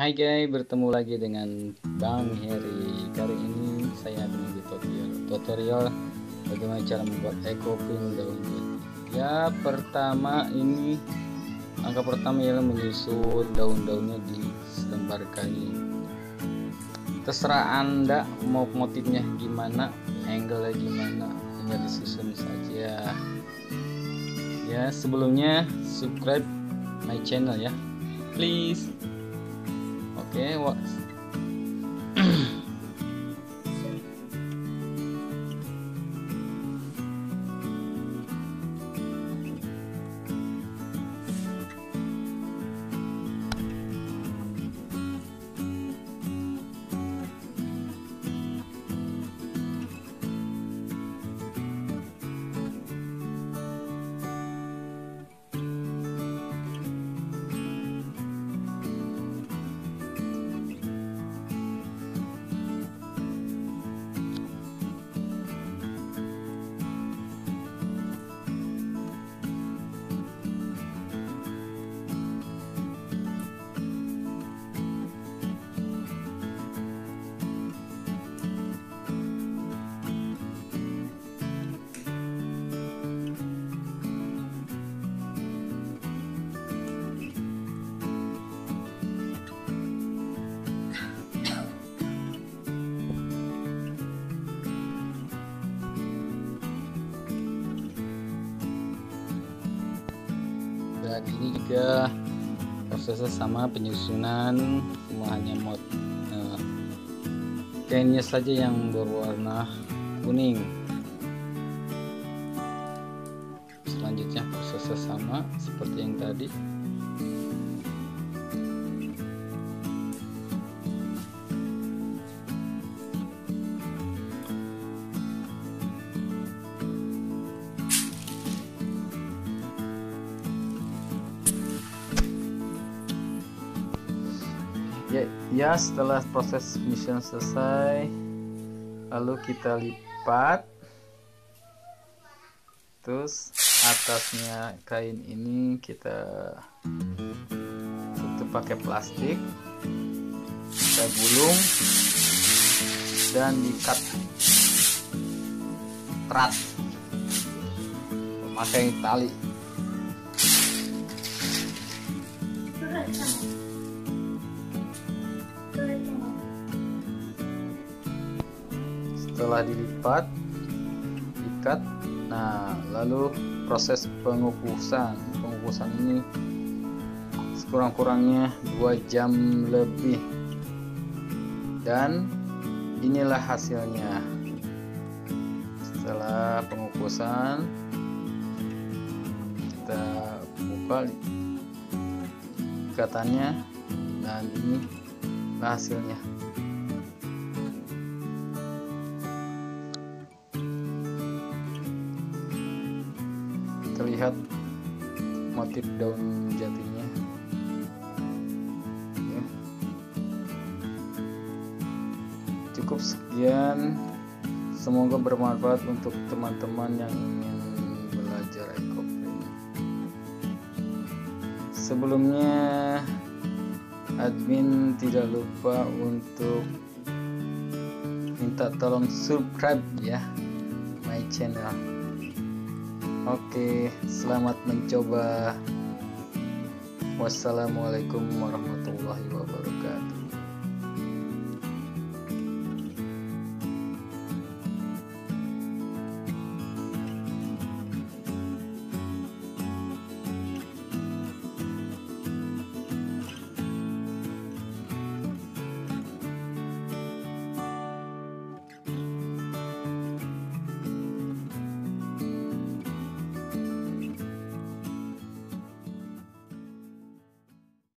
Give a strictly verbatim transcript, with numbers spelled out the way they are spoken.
Hai guys, bertemu lagi dengan Bang Heri. Kali ini saya akan membuat tutorial, tutorial bagaimana cara membuat eco print daun jati. Ya, pertama ini angka pertama ialah menyusun daun-daunnya di selembar kain. Terserah Anda mau motifnya gimana, angle gimana, tinggal disusun saja. Ya, sebelumnya subscribe my channel ya, please. Oke, okay, what? Dan ini juga prosesnya sama, penyusunan, semua hanya mod eh, kainnya saja yang berwarna kuning. Selanjutnya prosesnya sama seperti yang tadi. Ya, ya setelah proses penyusunan selesai, lalu kita lipat, terus atasnya kain ini kita tutup pakai plastik, kita gulung dan diikat erat memakai tali. Setelah dilipat, ikat, nah lalu proses pengukusan. Pengukusan ini sekurang-kurangnya dua jam lebih, dan inilah hasilnya. Setelah pengukusan, kita buka ikatannya, dan inilah hasilnya. Terlihat motif daun jatinya ya. Cukup sekian, semoga bermanfaat untuk teman-teman yang ingin belajar eco print. Sebelumnya admin tidak lupa untuk minta tolong subscribe ya my channel. Oke, selamat mencoba. Wassalamualaikum warahmatullahi wabarakatuh.